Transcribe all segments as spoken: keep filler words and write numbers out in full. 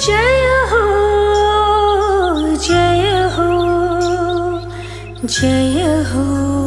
जय हो जय हो जय हो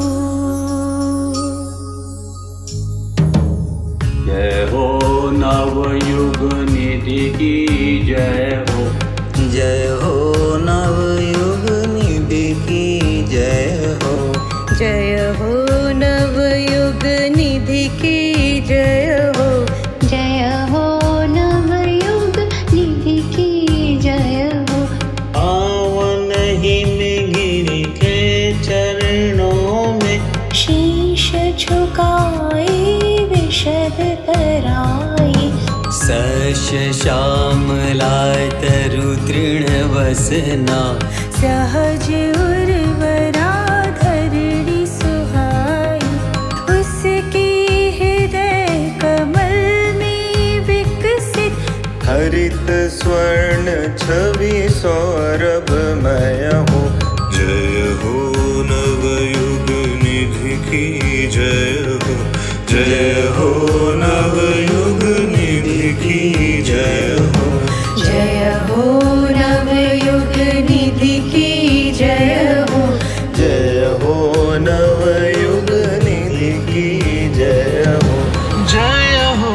जय हो नवयुग निधि की जय हो। जय हो नवयुग निधि की जय हो। जय हो नवयुग निधि की जय हो। जय हो नवयुग निधि की जय हो। पावन हिमगिरि के चरणों में शीश झुकाए विशद कराए। सस्य श्यामलाय तरु तृण वसना सहज उर्वरा धरणी सुहाई। उसकी हृदय कमल में विकसित हरित स्वर्ण छवि सौरभमय हो। जय हो नवयुग निधि की जय हो। जय हो नवयुग निधि की जय हो। जय हो नवयुग निधि की जय हो। जय हो नवयुग निधि की जय हो। जय हो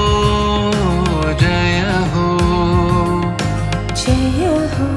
जय हो जय हो।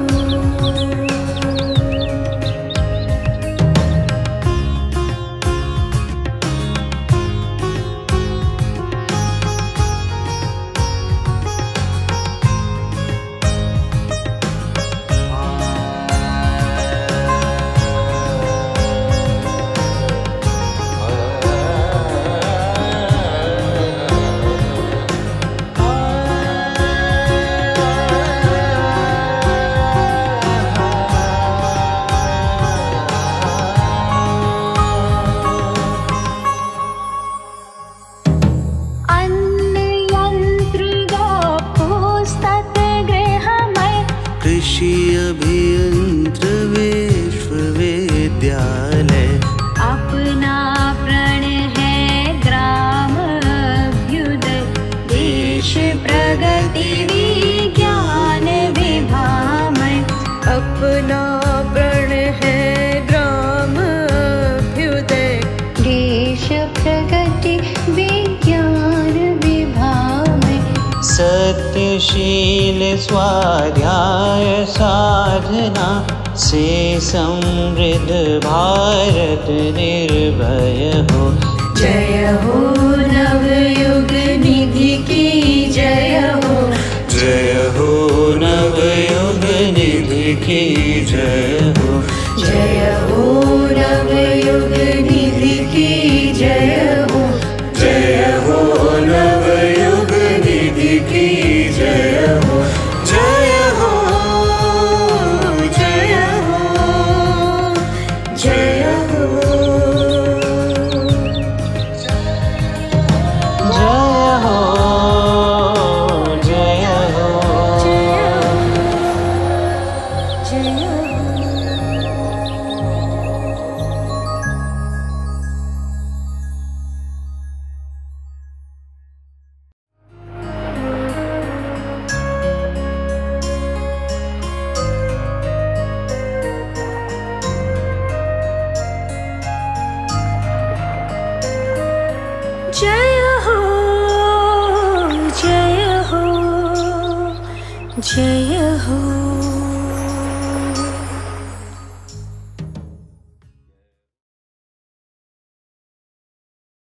कृषि अभियंत्र विश्वविद्यालय अपना प्रण है ग्राम अभ्युदय। देश प्रगति विज्ञान विभामय। अपना प्रण है ग्राम अभ्युदय। देश प्रगति विज्ञान विभामय। सत्यशील स्वाध्याय साधना से समृद्ध भारत निर्भय हो। जय हो नवयुग निधि की जय हो। जय हो नवयुग निधि की जय हो। जय हो नवयुग निधि की जय हो। जय हो नवयुग निधि की जय हो। जय हो जय हो जय हो जय हो जय हो जय हो। जय हो जय हो जय हो।